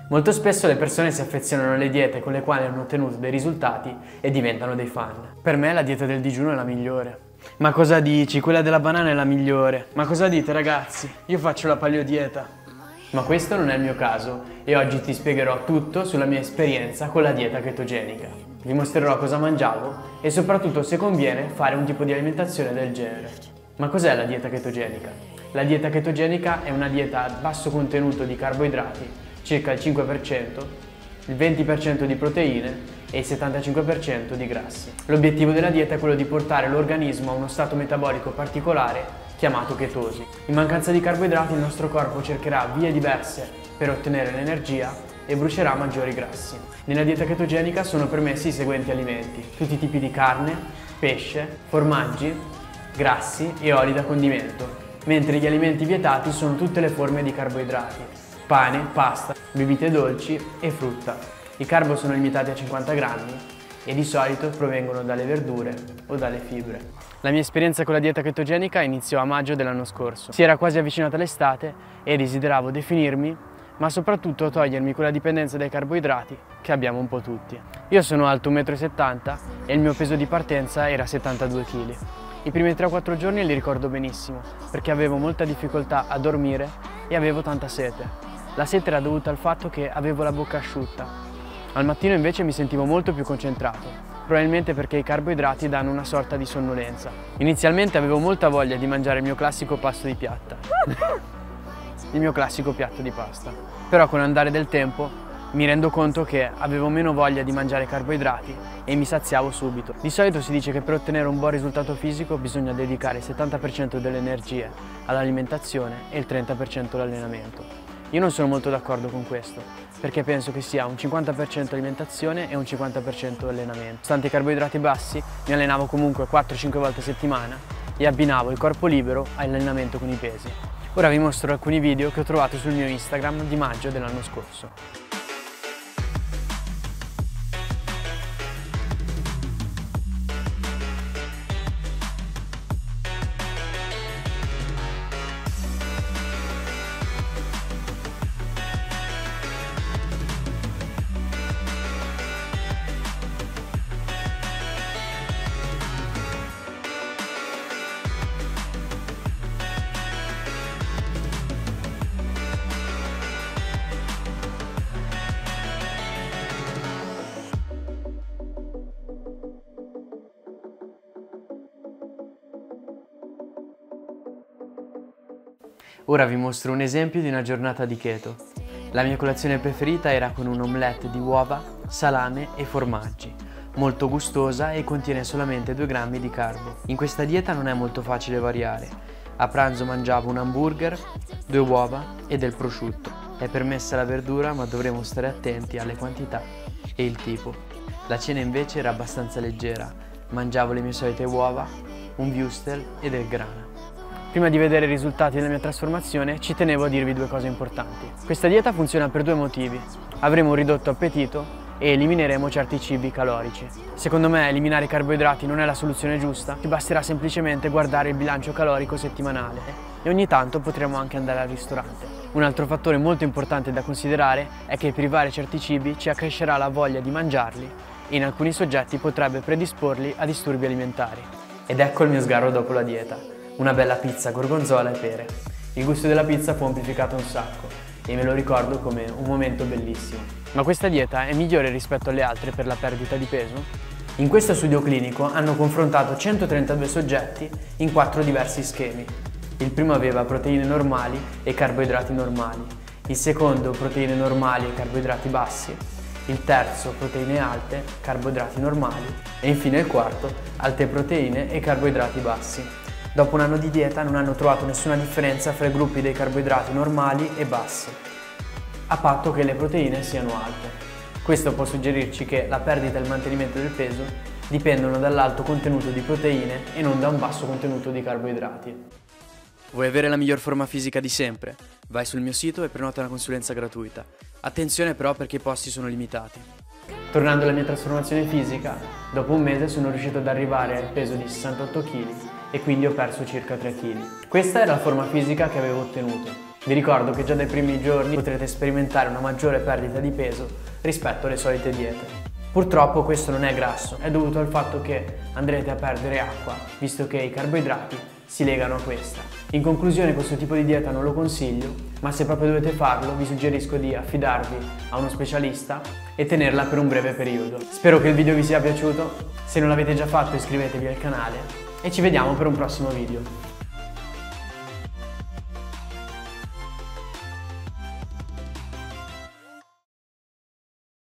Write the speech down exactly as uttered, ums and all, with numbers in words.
Molto spesso le persone si affezionano alle diete con le quali hanno ottenuto dei risultati e diventano dei fan. Per me la dieta del digiuno è la migliore. Ma cosa dici? Quella della banana è la migliore. Ma cosa dite, ragazzi? Io faccio la paleodieta. Ma questo non è il mio caso e oggi ti spiegherò tutto sulla mia esperienza con la dieta chetogenica. Vi mostrerò cosa mangiavo e soprattutto se conviene fare un tipo di alimentazione del genere. Ma cos'è la dieta chetogenica? La dieta chetogenica è una dieta a basso contenuto di carboidrati, circa il cinque per cento, il venti per cento di proteine e il settantacinque per cento di grassi. L'obiettivo della dieta è quello di portare l'organismo a uno stato metabolico particolare chiamato chetosi. In mancanza di carboidrati il nostro corpo cercherà vie diverse per ottenere l'energia e brucerà maggiori grassi. Nella dieta chetogenica sono permessi i seguenti alimenti: tutti i tipi di carne, pesce, formaggi, grassi e oli da condimento, mentre gli alimenti vietati sono tutte le forme di carboidrati: pane, pasta, bibite dolci e frutta. I carbo sono limitati a cinquanta grammi e di solito provengono dalle verdure o dalle fibre. La mia esperienza con la dieta chetogenica iniziò a maggio dell'anno scorso. Si era quasi avvicinata l'estate e desideravo definirmi, ma soprattutto togliermi quella dipendenza dai carboidrati che abbiamo un po' tutti. Io sono alto uno e settanta metri e il mio peso di partenza era settantadue chili. I primi tre o quattro giorni li ricordo benissimo perché avevo molta difficoltà a dormire e avevo tanta sete. La sete era dovuta al fatto che avevo la bocca asciutta. Al mattino invece mi sentivo molto più concentrato, probabilmente perché i carboidrati danno una sorta di sonnolenza. Inizialmente avevo molta voglia di mangiare il mio classico pasto di piatta, il mio classico piatto di pasta. Però con l'andare del tempo mi rendo conto che avevo meno voglia di mangiare carboidrati e mi saziavo subito. Di solito si dice che per ottenere un buon risultato fisico bisogna dedicare il settanta per cento delle energie all'alimentazione e il trenta per cento all'allenamento. Io non sono molto d'accordo con questo, perché penso che sia un cinquanta per cento alimentazione e un cinquanta per cento allenamento. Stante i carboidrati bassi, mi allenavo comunque quattro cinque volte a settimana e abbinavo il corpo libero all'allenamento con i pesi. Ora vi mostro alcuni video che ho trovato sul mio Instagram di maggio dell'anno scorso. Ora vi mostro un esempio di una giornata di keto. La mia colazione preferita era con un omelette di uova, salame e formaggi, molto gustosa e contiene solamente due grammi di carbo. In questa dieta non è molto facile variare. A pranzo mangiavo un hamburger, due uova e del prosciutto. È permessa la verdura, ma dovremo stare attenti alle quantità e il tipo. La cena invece era abbastanza leggera. Mangiavo le mie solite uova, un wurstel e del grana. Prima di vedere i risultati della mia trasformazione ci tenevo a dirvi due cose importanti. Questa dieta funziona per due motivi. Avremo un ridotto appetito e elimineremo certi cibi calorici. Secondo me eliminare i carboidrati non è la soluzione giusta, ti basterà semplicemente guardare il bilancio calorico settimanale e ogni tanto potremo anche andare al ristorante. Un altro fattore molto importante da considerare è che privare certi cibi ci accrescerà la voglia di mangiarli e in alcuni soggetti potrebbe predisporli a disturbi alimentari. Ed ecco il mio sgarro dopo la dieta. Una bella pizza gorgonzola e pere. Il gusto della pizza fu amplificato un sacco e me lo ricordo come un momento bellissimo. Ma questa dieta è migliore rispetto alle altre per la perdita di peso? In questo studio clinico hanno confrontato centotrentadue soggetti in quattro diversi schemi. Il primo aveva proteine normali e carboidrati normali, il secondo proteine normali e carboidrati bassi, il terzo proteine alte, carboidrati normali e infine il quarto alte proteine e carboidrati bassi. Dopo un anno di dieta non hanno trovato nessuna differenza fra i gruppi dei carboidrati normali e bassi, a patto che le proteine siano alte. Questo può suggerirci che la perdita e il mantenimento del peso dipendono dall'alto contenuto di proteine e non da un basso contenuto di carboidrati. Vuoi avere la miglior forma fisica di sempre? Vai sul mio sito e prenota una consulenza gratuita. Attenzione però perché i posti sono limitati. Tornando alla mia trasformazione fisica, dopo un mese sono riuscito ad arrivare al peso di sessantotto chili e quindi ho perso circa tre chili. Questa era la forma fisica che avevo ottenuto. Vi ricordo che già dai primi giorni potrete sperimentare una maggiore perdita di peso rispetto alle solite diete. Purtroppo questo non è grasso, è dovuto al fatto che andrete a perdere acqua, visto che i carboidrati si legano a questa. In conclusione, questo tipo di dieta non lo consiglio, ma se proprio dovete farlo vi suggerisco di affidarvi a uno specialista e tenerla per un breve periodo. Spero che il video vi sia piaciuto, se non l'avete già fatto iscrivetevi al canale e ci vediamo per un prossimo video.